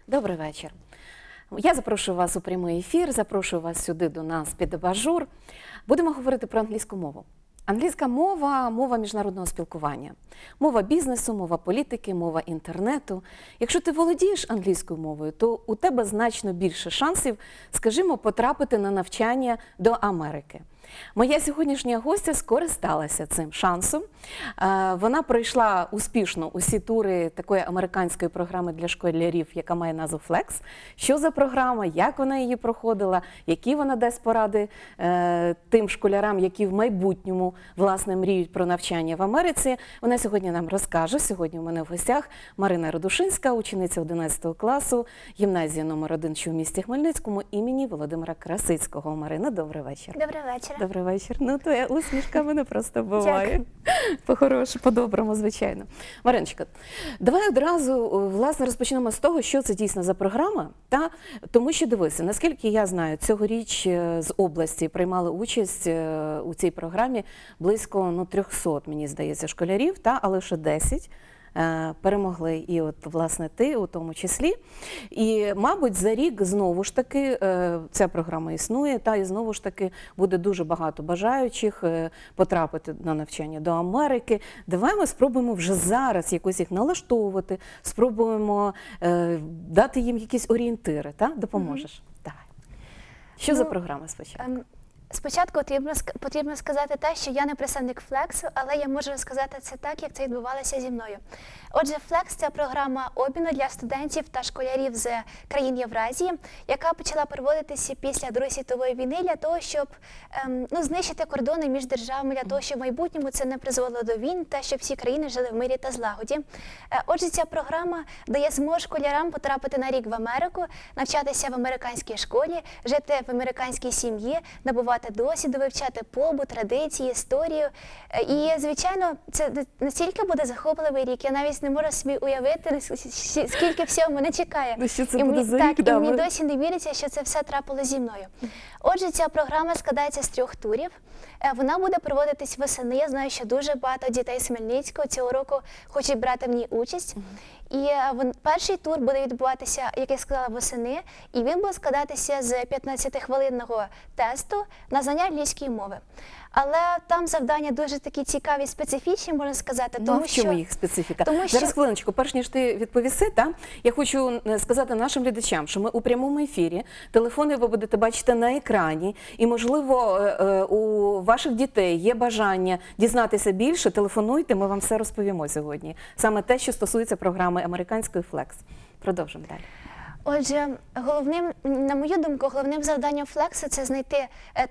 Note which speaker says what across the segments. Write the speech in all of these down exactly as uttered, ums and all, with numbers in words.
Speaker 1: Добрий вечір. Я запрошую вас у прямий ефір, запрошую вас сюди до нас під абажур. Будемо говорити про англійську мову. Англійська мова – мова міжнародного спілкування. Мова бізнесу, мова політики, мова інтернету. Якщо ти володієш англійською мовою, то у тебе значно більше шансів, скажімо, потрапити на навчання до Америки. Моя сьогоднішня гостя скористалася цим шансом. Вона пройшла успішно усі тури такої американської програми для школярів, яка має назву Flex. Що за програма, як вона її проходила, які вона дасть поради тим школярам, які в майбутньому, власне, мріють про навчання в Америці. Вона сьогодні нам розкаже. Сьогодні у мене в гостях Марина Радушинська, учениця одинадцятого класу, гімназії номер один, що в місті Хмельницькому, імені Володимира Красицького. Марина, добрий вечір.
Speaker 2: Добрий вечір.
Speaker 1: Добрий вечір. Ну, твоя усмішка мене просто буває. По-хорошому, по-доброму, звичайно. Мариночка, давай одразу, власне, розпочнемо з того, що це дійсно за програма. Та? Тому що, дивися, наскільки я знаю, цьогоріч з області приймали участь у цій програмі близько ну, трьохсот, мені здається, школярів, та? А лише десять. Перемогли і от, власне, ти у тому числі. І, мабуть, за рік знову ж таки ця програма існує, та і знову ж таки буде дуже багато бажаючих потрапити на навчання до Америки. Давай ми спробуємо вже зараз якось їх налаштовувати, спробуємо е, дати їм якісь орієнтири, та? Допоможеш? Mm-hmm. Давай. Що ну, за програма спочатку? Um...
Speaker 2: Спочатку потрібно, потрібно сказати те, що я не представник Флексу, але я можу розказати це так, як це відбувалося зі мною. Отже, Флекс – це програма обміну для студентів та школярів з країн Євразії, яка почала проводитися після Другої світової війни для того, щоб ем, ну, знищити кордони між державами, для того, щоб в майбутньому це не призвело до війн та щоб всі країни жили в мирі та злагоді. Е, отже, ця програма дає змогу школярам потрапити на рік в Америку, навчатися в американській школі, жити в американській сім'ї, набувати досвіду, вивчати побут, традиції, історію. І, звичайно, це настільки буде захопливий рік, я навіть не можу собі уявити, скільки всього мене чекає.
Speaker 1: Ну, що це
Speaker 2: і
Speaker 1: буде
Speaker 2: мені,
Speaker 1: за
Speaker 2: так,
Speaker 1: рік,
Speaker 2: і
Speaker 1: да,
Speaker 2: мені
Speaker 1: ми...
Speaker 2: досі не віриться, що це все трапилося зі мною. Отже, ця програма складається з трьох турів. Вона буде проводитись восени. Я знаю, що дуже багато дітей з Хмельницького цього року хочуть брати в ній участь. І перший тур буде відбуватися, як я сказала, восени, і він буде складатися з п'ятнадцятихвилинного тесту на знання англійської мови. Але там завдання дуже такі цікаві, специфічні, можна сказати.
Speaker 1: Ну,
Speaker 2: тому,
Speaker 1: а в чому
Speaker 2: що...
Speaker 1: їх специфіка?
Speaker 2: Тому,
Speaker 1: Зараз
Speaker 2: що...
Speaker 1: хвилиночку, перш ніж ти відповіси, та, я хочу сказати нашим глядачам, що ми у прямому ефірі, телефони ви будете бачити на екрані, і, можливо, у ваших дітей є бажання дізнатися більше, телефонуйте, ми вам все розповімо сьогодні. Саме те, що стосується програми американської Флекс. Продовжимо далі.
Speaker 2: Отже, головним, на мою думку, головним завданням Флексу – це знайти,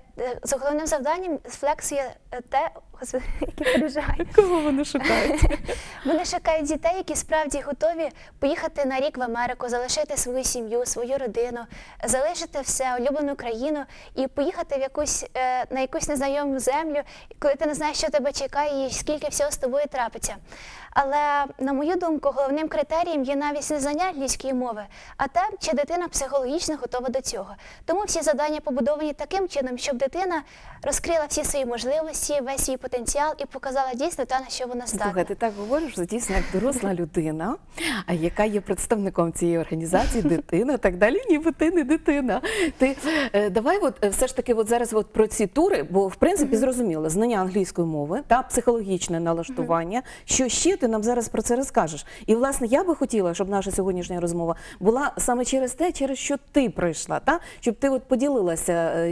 Speaker 2: за головним завданням Флексу є те, які переживають.
Speaker 1: Кого вони шукають?
Speaker 2: Вони шукають дітей, які справді готові поїхати на рік в Америку, залишити свою сім'ю, свою родину, залишити все, улюблену країну і поїхати в якусь, на якусь незнайому землю, коли ти не знаєш, що тебе чекає і скільки всього з тобою трапиться. Але, на мою думку, головним критерієм є навіть не знання англійської мови, а те, чи дитина психологічно готова до цього. Тому всі завдання побудовані таким чином, щоб дитина розкрила всі свої можливості, весь свій потенціал і показала дійсно те, на що вона здатна.
Speaker 1: Слухай, ти так говориш, що дійсно як доросла людина, яка є представником цієї організації, дитина і так далі, ніби ти не дитина. Ти, е, давай от, все ж таки от зараз от про ці тури, бо в принципі зрозуміло, знання англійської мови та психологічне налаштування, що ще ти нам зараз про це розкажеш. І, власне, я би хотіла, щоб наша сьогоднішня розмова була саме через те, через що ти пройшла, та? Щоб ти от поділилася,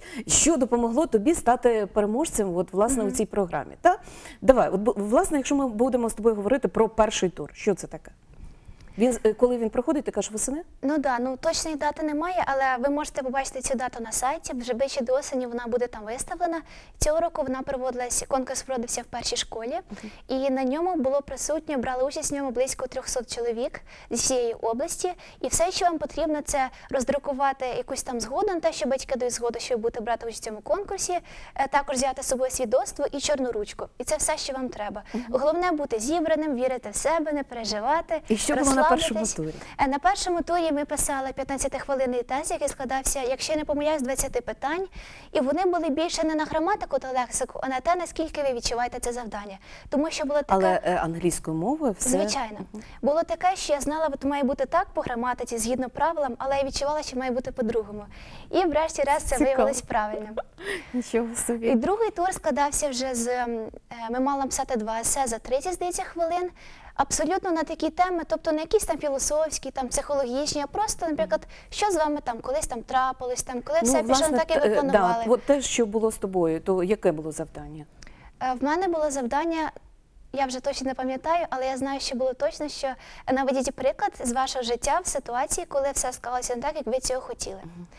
Speaker 1: що допомогло тобі стати переможцем от, власне, mm-hmm. у цій програмі. Та? Давай, от, власне, якщо ми будемо з тобою говорити про перший тур, що це таке? Він, коли він проходить, ти кажеш, восени?
Speaker 2: Ну так, да, ну точної дати немає, але ви можете побачити цю дату на сайті, вже ближче до осені вона буде там виставлена. Цього року вона проводилась, конкурс проводився в першій школі, uh-huh. і на ньому було присутньо, брали участь в ньому близько трьохсот чоловік зі всієї області, і все, що вам потрібно, це роздрукувати якусь там згоду на те, що батьки дають згоду, щоб бути брати участь в цьому конкурсі, також взяти з собою свідоцтво і чорну ручку. І це все, що вам треба. Uh-huh. Головне бути зібраним, вірити в себе, не переживати.
Speaker 1: І що було першому
Speaker 2: розслабитись.
Speaker 1: турі?
Speaker 2: Е, На першому турі ми писали п'ятнадцятихвилинний тест, який складався, якщо я не помиляюсь, з двадцяти питань. І вони були більше не на граматику та лексику, а на те, наскільки ви відчуваєте це завдання. Тому що було таке...
Speaker 1: Але е, англійською мовою все...
Speaker 2: Звичайно. Було таке, що я знала, от має бути так по граматиці, згідно правилам, але я відчувала, що має бути по-другому. І врешті-решт це
Speaker 1: Цікаво.
Speaker 2: виявилось правильним.
Speaker 1: Нічого собі.
Speaker 2: І другий тур складався вже з, ем, е, ми мали написати два есе за тридцять, здається, хвилин, абсолютно на такі теми, тобто не якісь там філософські, там психологічні, а просто, наприклад, що з вами там колись там трапилось, там, коли все пішло не так, як ви
Speaker 1: е,
Speaker 2: планували.
Speaker 1: Да, от те, що було з тобою, то яке було завдання?
Speaker 2: Е, В мене було завдання, я вже точно не пам'ятаю, але я знаю, що було точно, що наведіть приклад з вашого життя в ситуації, коли все склалося не так, як ви цього хотіли.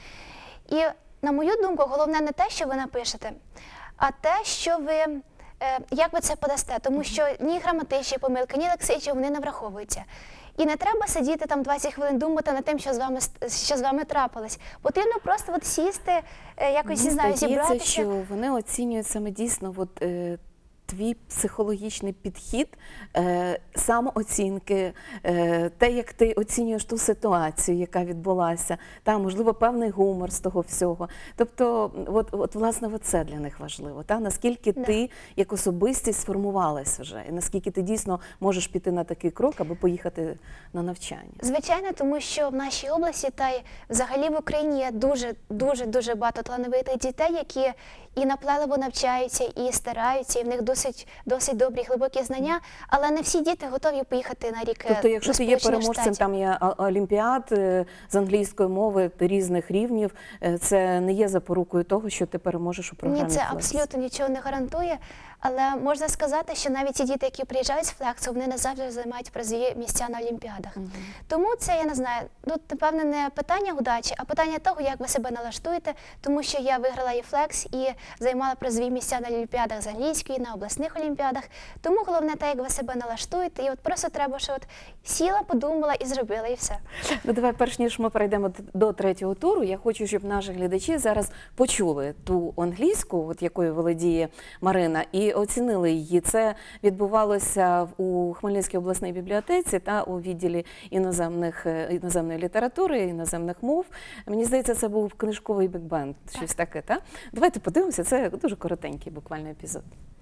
Speaker 2: І, на мою думку, головне не те, що ви напишете, а те, що ви, е, як ви це подасте. Тому що ні граматичні помилки, ні лексичні, вони не враховуються. І не треба сидіти там двадцять хвилин думати над тим, що з вами, що з вами трапилось. Потрібно просто от сісти, е, якось, не знаю,
Speaker 1: Мені здається,
Speaker 2: зібратися.
Speaker 1: що вони оцінюють саме дійсно от, е, твій психологічний підхід, е, самооцінки, е, те, як ти оцінюєш ту ситуацію, яка відбулася, та, можливо, певний гумор з того всього. Тобто, от, от власне, от це для них важливо. Та? Наскільки
Speaker 2: Да.
Speaker 1: ти як особистість сформувалась вже, і наскільки ти дійсно можеш піти на такий крок, аби поїхати на навчання.
Speaker 2: Звичайно, тому що в нашій області та й взагалі в Україні є дуже, дуже, дуже багато талановитих дітей, які і наплеливо навчаються, і стараються, і в них досить, досить добрі, глибокі знання, але не всі діти готові поїхати на рік
Speaker 1: Тобто, якщо
Speaker 2: до
Speaker 1: ти є
Speaker 2: Сполучених
Speaker 1: переможцем,
Speaker 2: Штатів.
Speaker 1: там є а- олімпіад е, з англійської мови різних рівнів, е, це не є запорукою того, що ти переможеш у програмі
Speaker 2: Ні, це
Speaker 1: Flex.
Speaker 2: абсолютно нічого не гарантує, але можна сказати, що навіть ті діти, які приїжджають з Флексу, вони не завжди займають призові місця на олімпіадах.
Speaker 1: Мгм.
Speaker 2: Тому це, я не знаю, ну, напевне, не питання удачі, а питання того, як ви себе налаштуєте, тому що я виграла і Флекс, і займала призові місця на олімпіадах з англійської, на обласних олімпіадах. Тому головне те, як ви себе налаштуєте, і от просто треба, що от сіла, подумала і зробила, і все.
Speaker 1: Ну, давай, перш ніж ми перейдемо д- до третього туру, я хочу, щоб наші глядачі зараз почули ту англійську, от якою володіє Марина, і оцінили її. Це відбувалося в- у Хмельницькій обласній бібліотеці та у відділі іноземних, е, іноземної літератури, іноземних мов. Мені здається, це був книжковий бікбенд, щось таке, так? Давайте подивимося, це дуже коротенький буквально епізод.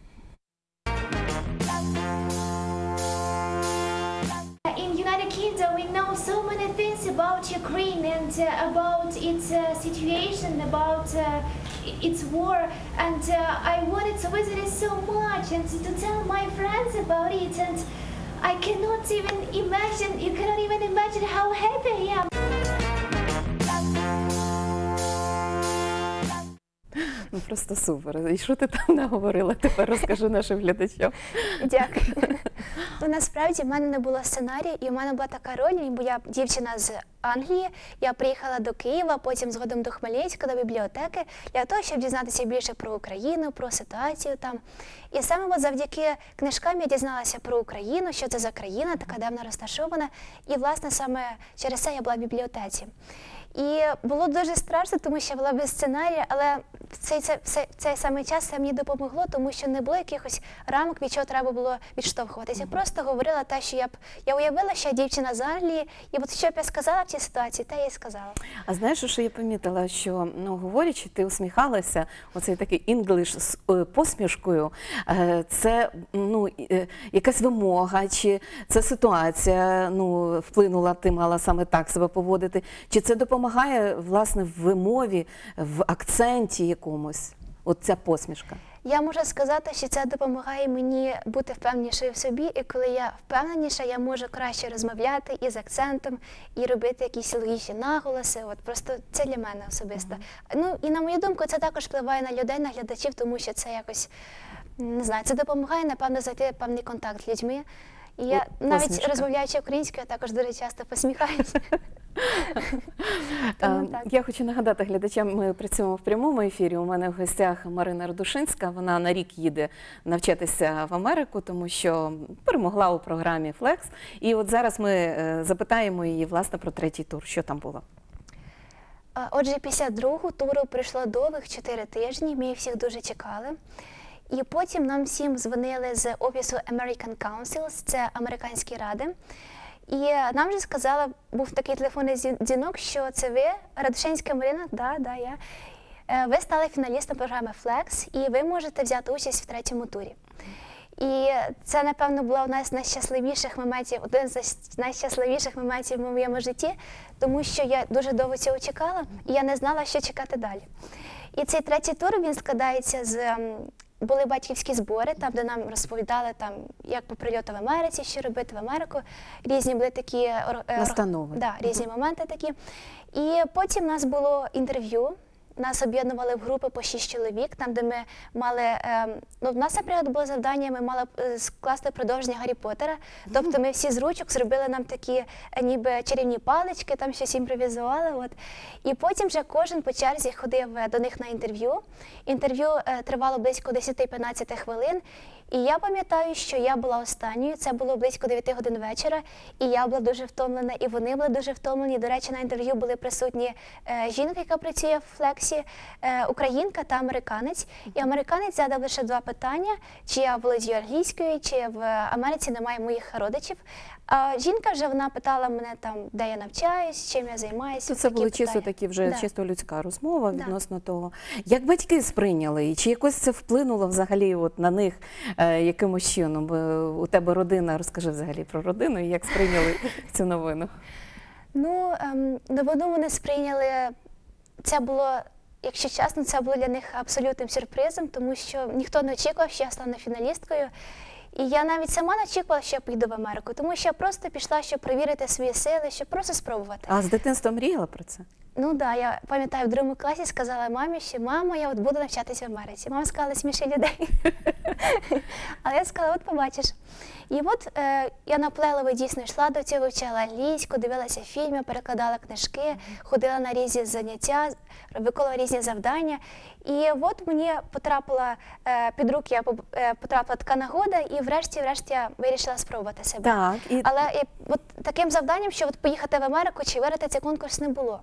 Speaker 3: In United Kingdom, we know so many things about Ukraine and uh, about its uh, situation, about uh, its war, and uh, I wanted to visit it so much and to, to tell my friends about it. And I cannot even imagine. You cannot even imagine how happy I am.
Speaker 1: Ну, просто супер. І що ти там наговорила? Тепер розкажи нашим глядачам.
Speaker 2: Дякую. Ну, насправді в мене не було сценарію, і в мене була така роль, бо я дівчина з Англії, я приїхала до Києва, потім згодом до Хмельницька, до бібліотеки, для того, щоб дізнатися більше про Україну, про ситуацію там. І саме от завдяки книжкам я дізналася про Україну, що це за країна, така де вона розташована, і, власне, саме через це я була в бібліотеці. І було дуже страшно, тому що я була без сценарія, але в цей, цей, цей, цей самий час це мені допомогло, тому що не було якихось рамок, від чого треба було відштовхуватися. Я просто говорила те, що я б я уявила, що я дівчина з Англії, і от що б я сказала в цій ситуації, те я й сказала.
Speaker 1: А знаєш, що я помітила, що, ну, говорячи, ти усміхалася, оцей такий інглиш з е, посмішкою, е, це, ну, е, якась вимога, чи це ситуація, ну, вплинула, ти мала саме так себе поводити, чи це допомагає, власне, в вимові, в акценті якомусь, от ця посмішка?
Speaker 2: Я можу сказати, що це допомагає мені бути впевненішою в собі, і коли я впевненіша, я можу краще розмовляти і з акцентом, і робити якісь логічні наголоси. От просто це для мене особисто. Mm-hmm. Ну і на мою думку, це також впливає на людей, на глядачів, тому що це якось, не знаю, це допомагає, напевно, знайти певний контакт з людьми. І я
Speaker 1: От
Speaker 2: навіть
Speaker 1: посмішка.
Speaker 2: розмовляючи українською, я також дуже часто посміхаюся. Тому так.
Speaker 1: Я хочу нагадати глядачам, ми працюємо в прямому ефірі. У мене в гостях Марина Радушинська. Вона на рік їде навчатися в Америку, тому що перемогла у програмі Flex. І от зараз ми е, запитаємо її, власне, про третій тур. Що там було?
Speaker 2: А, Отже, після другого туру пройшло довгих чотири тижні, ми їх всіх дуже чекали. І потім нам всім дзвонили з офісу American Council, це американські ради. І нам вже сказала, був такий телефонний зі- дзвінок, що це ви, Радушинська Марина, да, да, я. Е, Ви стали фіналістом програми Flex, і ви можете взяти участь в третьому турі. І це, напевно, була одна з найщасливіших моментів, один з найщасливіших моментів в моєму житті, тому що я дуже довго цього чекала, і я не знала, що чекати далі. І цей третій тур, він складається з... ем, Були батьківські збори, там, де нам розповідали, там, як по прильоту в Америці, що робити в Америку. Різні були такі ор- е,
Speaker 1: Настанови.
Speaker 2: Да, різні моменти такі. І потім у нас було інтерв'ю. Нас об'єднували в групи по шість чоловік, там, де ми мали, е, ну, в нас, наприклад, було завдання, ми мали е, скласти продовження Гаррі Поттера. Тобто ми всі з ручок зробили нам такі е, ніби чарівні палички, там щось імпровізували. От. І потім вже кожен по черзі ходив е, до них на інтерв'ю. Інтерв'ю е, тривало близько десять-п'ятнадцять хвилин. І я пам'ятаю, що я була останньою, це було близько дев'яти годин вечора, і я була дуже втомлена, і вони були дуже втомлені. До речі, на інтерв'ю були присутні е, жінка, яка працює в Флексі, е, українка та американець. І американець задав лише два питання, чи я володію англійською, чи в Америці немає моїх родичів. А жінка вже вона питала мене там, де я навчаюсь, чим я займаюся.
Speaker 1: То це
Speaker 2: такі
Speaker 1: були
Speaker 2: питання.
Speaker 1: чисто такі вже
Speaker 2: Да.
Speaker 1: чисто людська розмова
Speaker 2: Да.
Speaker 1: відносно того. Як батьки сприйняли, і чи якось це вплинуло взагалі от на них е, якимось чином? Бо у тебе родина, розкажи взагалі про родину, і як сприйняли цю новину?
Speaker 2: Ну, ем, новину вони сприйняли, це було, якщо чесно, це було для них абсолютним сюрпризом, тому що ніхто не очікував, що я стану фіналісткою. І я навіть сама не очікувала, що я поїду в Америку, тому що я просто пішла, щоб перевірити свої сили, щоб просто спробувати.
Speaker 1: А з дитинства мріяла про це?
Speaker 2: Ну так, да, я пам'ятаю, в другому класі сказала мамі, що мамо, я от буду навчатися в Америці. Мама сказала, сміши людей. Але я сказала, от побачиш. І от е, я наплелово дійсно йшла до цього, вчила англійську, дивилася фільми, перекладала книжки, ходила на різні заняття, виконувала різні завдання. І от мені потрапила е, під руки, я поб- е, потрапила така нагода, і врешті-врешті я вирішила спробувати себе.
Speaker 1: Так, і
Speaker 2: Але і, от таким завданням, що от поїхати в Америку чи виграти цей конкурс, не було.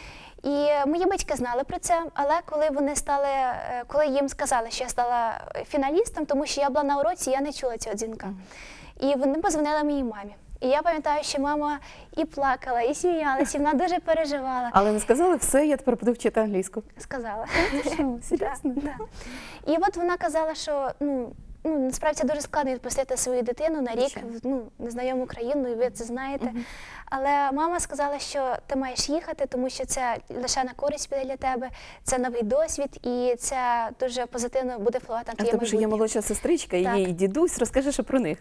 Speaker 2: І мої батьки знали про це, але коли вони стали, е, коли їм сказали, що я стала фіналістом, тому що я була на уроці, я не чула цього дзвінка. І вони позвонили моїй мамі. І я пам'ятаю, що мама і плакала, і сміялася, і вона дуже переживала.
Speaker 1: але не сказали, все, я тепер буду вчити англійську.
Speaker 2: Сказала.
Speaker 1: Що, серйозно?
Speaker 2: Да, да. І от вона казала, що ну, ну, насправді це дуже складно відпустити свою дитину на рік
Speaker 1: Звичайно.
Speaker 2: в ну, незнайому країну, і ви це знаєте. Але мама сказала, що ти маєш їхати, тому що це лише на користь піде для тебе, це новий досвід, і це дуже позитивно буде впливати на
Speaker 1: А в
Speaker 2: твоє
Speaker 1: тебе ж є
Speaker 2: майбутнє.
Speaker 1: молодша сестричка, і
Speaker 2: Так.
Speaker 1: її дідусь, розкажи, що про них.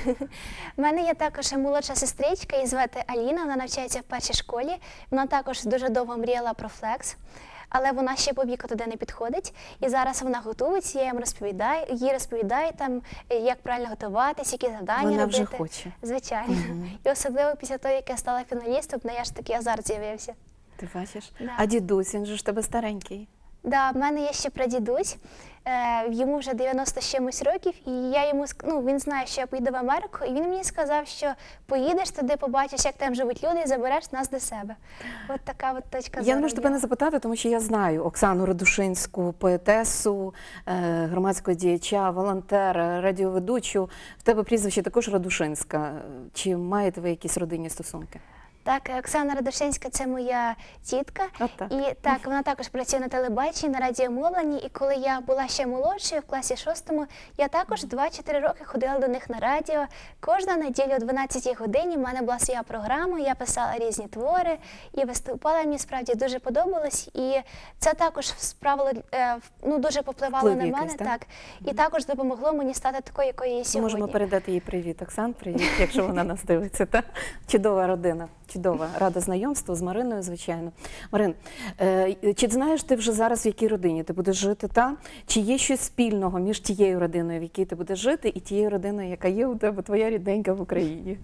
Speaker 2: У мене є також молодша сестричка, її звати Аліна, вона навчається в першій школі. Вона також дуже довго мріяла про Flex, але вона ще по віку туди не підходить. І зараз вона готується, я їм розповідаю, їй розповідаю, там, як правильно готуватись, які завдання
Speaker 1: Вона
Speaker 2: робити.
Speaker 1: вже хоче.
Speaker 2: Звичайно. І особливо після того, як я стала фіналістом, в неї аж такий азарт з'явився.
Speaker 1: Ти бачиш?
Speaker 2: Да.
Speaker 1: А дідусь, він же ж в тебе старенький.
Speaker 2: Да, в мене є ще прадідусь, е, йому вже дев'яносто з чимось років, і я йому ск- ну, він знає, що я поїду в Америку, і він мені сказав, що поїдеш туди, побачиш, як там живуть люди, і забереш нас до себе. От така от точка зору.
Speaker 1: Я не можу тебе
Speaker 2: є.
Speaker 1: не запитати, тому що я знаю Оксану Радушинську, поетесу, е, громадського діяча, волонтера, радіоведучу. В тебе прізвище також Радушинська. Чи маєте ви якісь родинні стосунки?
Speaker 2: Так, Оксана Радушинська – це моя тітка.
Speaker 1: От так.
Speaker 2: І так, вона також працює на телебаченні, на радіомовленні. І коли я була ще молодшою, в класі шостому, я також два-чотири роки ходила до них на радіо. Кожна неділя о дванадцятій годині в мене була своя програма, я писала різні твори і виступала. Мені справді дуже подобалось. І це також справило, е, ну, дуже попливало
Speaker 1: Вплив
Speaker 2: на мене.
Speaker 1: якийсь, так?
Speaker 2: Так. І також допомогло мені стати такою, якою я є сьогодні.
Speaker 1: Можемо передати їй привіт. Оксан, привіт, якщо вона нас дивиться. Та? Чудова родина. Чудова. Рада знайомству з Мариною, звичайно. Марин, е, чи знаєш ти вже зараз, в якій родині ти будеш жити? Та? Чи є щось спільного між тією родиною, в якій ти будеш жити, і тією родиною, яка є у тебе, твоя рідненька в Україні?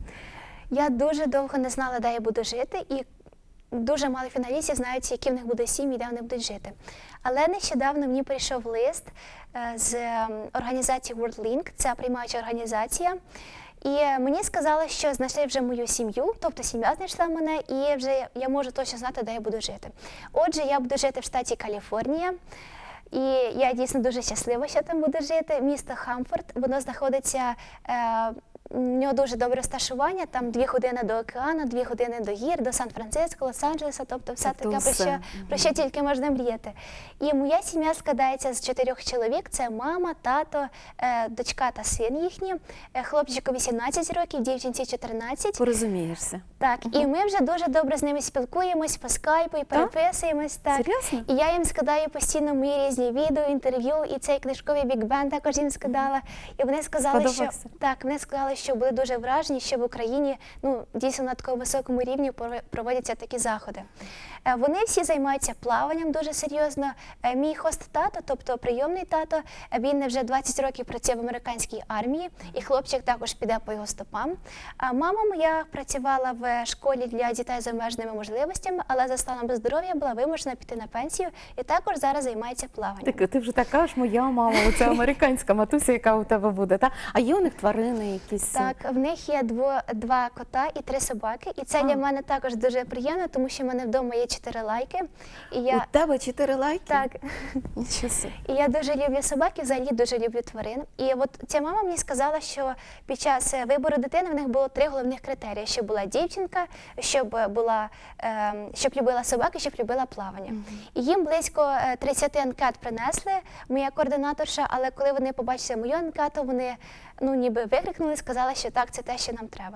Speaker 2: Я дуже довго не знала, де я буду жити, і дуже мало фіналістів знають, які в них будуть сім'ї, де вони будуть жити. Але нещодавно мені прийшов лист е, з ем, організації WorldLink, це приймаюча організація. І мені сказали, що знайшли вже мою сім'ю, тобто сім'я знайшла мене, і вже я можу точно знати, де я буду жити. Отже, я буду жити в штаті Каліфорнія, і я дійсно дуже щаслива, що там буду жити. Місто Хамфорд, воно знаходиться е, у нього дуже добре розташування, там дві години до океану, дві години до гір, до Сан-Франциско, Лос-Анджелеса, тобто все
Speaker 1: Тобто
Speaker 2: таке, про
Speaker 1: все.
Speaker 2: що, про що тільки можна мріяти. І моя сім'я складається з чотирьох чоловік, це мама, тато, е, дочка та син їхні, е, хлопчику вісімнадцять років, дівчинці чотирнадцять.
Speaker 1: Порозумієшся.
Speaker 2: Так, і ми вже дуже добре з ними спілкуємось по скайпу і переписуємось. Так.
Speaker 1: Серйозно?
Speaker 2: І я їм скидаю постійно мої різні відео, інтерв'ю, і цей книжковий Big Bang також їм скидала. І вони сказали, що
Speaker 1: Сподобався?
Speaker 2: так, вони сказали, що були дуже вражені, що в Україні ну дійсно на такому високому рівні пор- проводяться такі заходи. Е, Вони всі займаються плаванням дуже серйозно. Е, Мій хост-тато, тобто прийомний тато, е, він вже двадцять років працює в американській армії, і хлопчик також піде по його стопам. А мама моя працювала в школі для дітей з обмеженими можливостями, але за станом здоров'я була вимушена піти на пенсію і також зараз займається плаванням.
Speaker 1: Так, ти вже така ж моя мама, оця американська матуся, яка у тебе буде. Та? А є у них тварини якісь?
Speaker 2: Так, в них є дво, два кота і три собаки, і це
Speaker 1: А.
Speaker 2: для мене також дуже приємно, тому що в мене вдома є чотири лайки, і я
Speaker 1: У тебе чотири лайки?
Speaker 2: так.
Speaker 1: Нічого собі.
Speaker 2: І я дуже люблю собак і взагалі дуже люблю тварин. І от ця мама мені сказала, що під час е, вибору дитини в них було три головних критерії: щоб була дівчинка, щоб е, була е, щоб любила собаки, щоб любила плавання. І їм близько е, тридцять анкет принесли, моя координаторша, але коли вони побачили мою анкету, вони ну ніби викрикнули, сказали, що так, це те, що нам треба.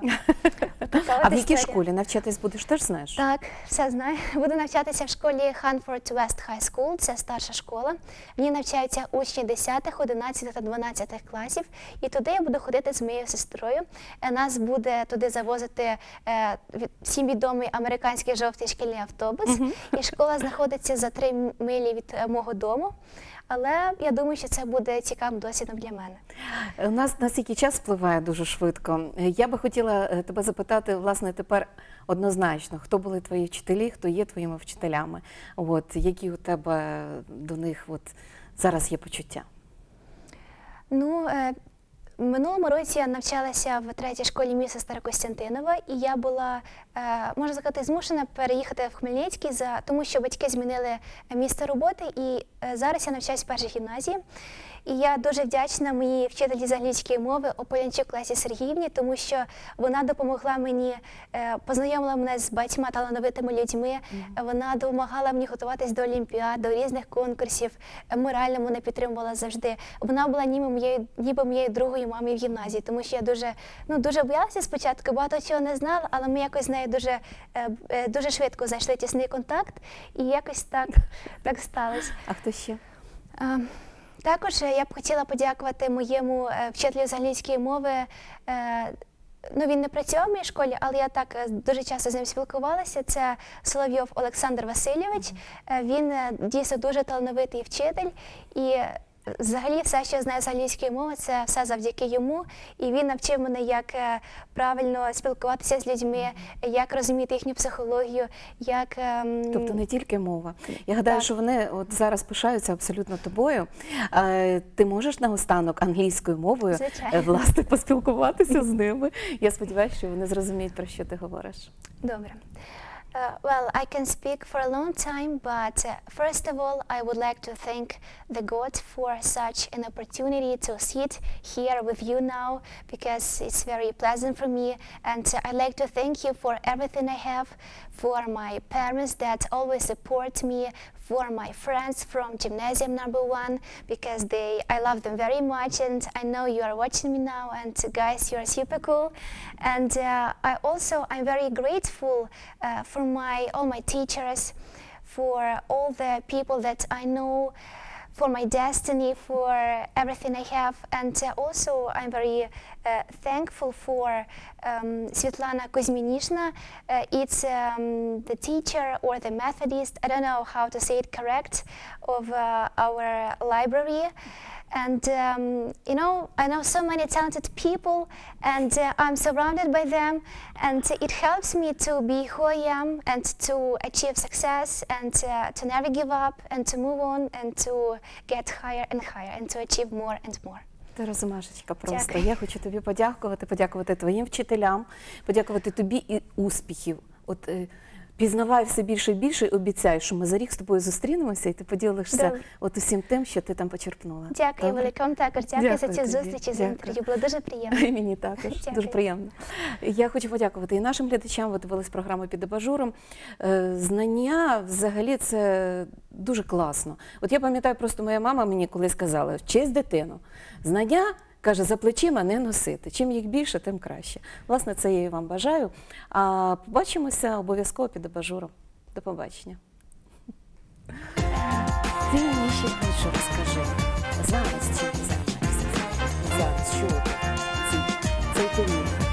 Speaker 2: Така
Speaker 1: А
Speaker 2: от
Speaker 1: в якій
Speaker 2: історія.
Speaker 1: школі навчатись будеш, теж знаєш?
Speaker 2: Так, все знаю. Буду навчатися в школі Hanford West High School, це старша школа. В ній навчаються учні десятих, одинадцятих та дванадцятих класів. І туди я буду ходити з моєю сестрою. Е, Нас буде туди завозити е, від- всім відомий американський жовтий шкільний автобус. І школа знаходиться за три милі від е, мого дому. Але я думаю, що це буде цікавим досвідом для мене.
Speaker 1: У нас настільки час спливає дуже швидко. Я би хотіла е, тебе запитати, власне, тепер однозначно, хто були твої вчителі, хто є твоїми вчителями, от, які у тебе до них от, зараз є почуття?
Speaker 2: Ну, е, в минулому році я навчалася в третій школі міста Старокостянтинова, і я була, е, можна сказати, змушена переїхати в Хмельницький, за, тому що батьки змінили місце роботи, і е, зараз я навчаюсь в першій гімназії. І я дуже вдячна моїй вчителі з англійської мови Ополянчук Лесі Сергіївні, тому що вона допомогла мені, е, познайомила мене з багатьма талановитими людьми, вона допомагала мені готуватись до олімпіад, до різних конкурсів, е, морально мене підтримувала завжди. Вона була ніби моєю, ніби моєю другою мамою в гімназії, тому що я дуже, ну, дуже боялася спочатку, багато чого не знала, але ми якось з нею дуже, е, е, дуже швидко зайшли тісний контакт, і якось так, так сталося.
Speaker 1: А хто ще?
Speaker 2: А, Також е, я б хотіла подякувати моєму е, вчителю з англійської мови. Е, Ну, він не працював в моїй школі, але я так е, дуже часто з ним спілкувалася. Це Соловйов Олександр Васильович. Е, Він е, дійсно дуже талановитий вчитель. І е, взагалі все, що я знаю з англійської мови, це все завдяки йому. І він навчив мене, як е, правильно спілкуватися з людьми, як розуміти їхню психологію, як… ем,
Speaker 1: Тобто не тільки мова. Я гадаю,
Speaker 2: Так.
Speaker 1: що вони от зараз пишаються абсолютно тобою. Е, Ти можеш наостанок англійською мовою
Speaker 2: Звичайно.
Speaker 1: е, власне поспілкуватися з ними. Я сподіваюся, що вони зрозуміють, про що ти говориш.
Speaker 2: Добре. Uh, well, I can speak for a long time, but uh, first of all, I would like to thank the God for such an opportunity to sit here with you now, because it's very pleasant for me. And uh, I'd like to thank you for everything I have, for my parents that always support me, for my friends from gymnasium number one, because they, I love them very much, and I know you are watching me now, and uh, guys, you are super cool. And uh, I also, I'm very grateful uh, for my, all my teachers, for all the people that I know, for my destiny, for everything I have. And uh, also, I'm very uh, thankful for um, Svetlana Kuzminishna. Uh, it's um, the teacher or the Methodist, I don't know how to say it correct, of uh, our library. And um, you know, I know so many talented people, and uh, I'm surrounded by them, and it helps me to be who I am and to achieve success, and uh, to never give up, and to move on, and to get higher and higher, and to achieve more and more.
Speaker 1: Ти розумашечка просто.
Speaker 2: Дякую.
Speaker 1: Я хочу тобі подякувати, подякувати твоїм вчителям, подякувати тобі і успіхів. От е, пізнавай все більше і більше, і обіцяй, що ми за рік з тобою зустрінемося, і ти поділишся
Speaker 2: Добре.
Speaker 1: от усім тим, що ти там почерпнула.
Speaker 2: Дякую
Speaker 1: Добре?
Speaker 2: велике вам також. Дякую,
Speaker 1: Дякую
Speaker 2: за цю
Speaker 1: тобі.
Speaker 2: зустріч і за
Speaker 1: Дякую.
Speaker 2: інтерв'ю. Було дуже приємно.
Speaker 1: І мені також.
Speaker 2: Дякую.
Speaker 1: Дуже приємно. Я хочу подякувати і нашим глядачам. Ви дивились програму «Під абажуром». Е, Знання взагалі це дуже класно. От я пам'ятаю, просто моя мама мені колись сказала: вчись дитину. Знання, каже, за плечима не носити. Чим їх більше, тим краще. Власне, це я і вам бажаю. А побачимося обов'язково під абажуром. До побачення. Ти мені ще більше розкажи. Зараз чим ти займаєшся? Зараз що? Цей, цей період.